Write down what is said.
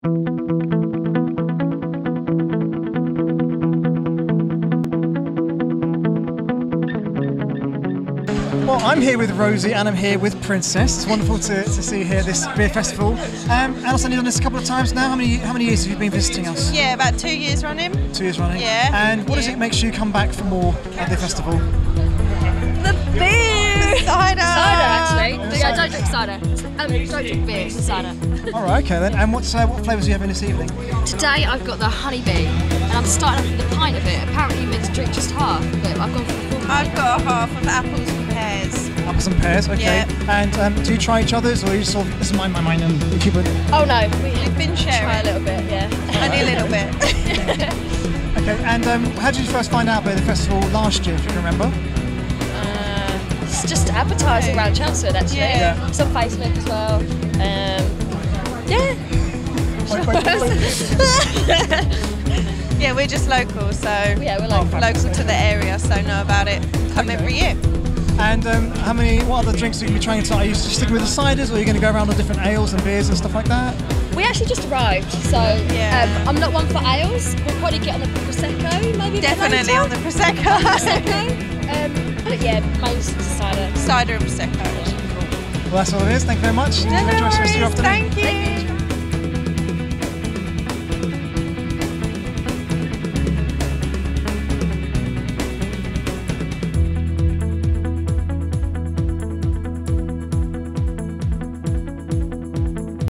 Well, I'm here with Rosie and I'm here with Princess. It's wonderful to see you here at this beer festival. Alison, you've done this a couple of times now. How many years have you been visiting us? Yeah, about 2 years running. 2 years running? Yeah. And what does it make you come back for more at the festival? The beer! Cider! Cider, actually. Yeah, don't drink cider. Don't drink beer, it's cider. Alright, okay then. And what flavours are you having this evening? Today I've got the honeybee, and I'm starting off with a pint of it. Apparently you're meant to drink just half, but I've gone for the full. I've got a half of apples and pears. Apples and pears, okay. Yeah. And do you try each other's, or you sort of, this is mine and you keep it? Oh no, We've been sharing. try a little bit, yeah. Only a little bit. Okay, and how did you first find out about the festival last year, if you can remember? It's just advertising around Chelmsford, actually. Yeah. It's on Facebook as well. Yeah. Yeah, we're just local, so Yeah, we're local. local to the area, so know about it. Come every year. And what other drinks are you going to be trying tonight? Are you sticking with the ciders, or are you going to go around on different ales and beers and stuff like that? We actually just arrived, so Yeah. I'm not one for ales. We'll probably get on the Prosecco, maybe. Definitely on the Prosecco. Prosecco. But yeah, most cider. Cider and Prosecco. Well, that's all it is. Thank you very much. Enjoy the rest of your afternoon. Thank you.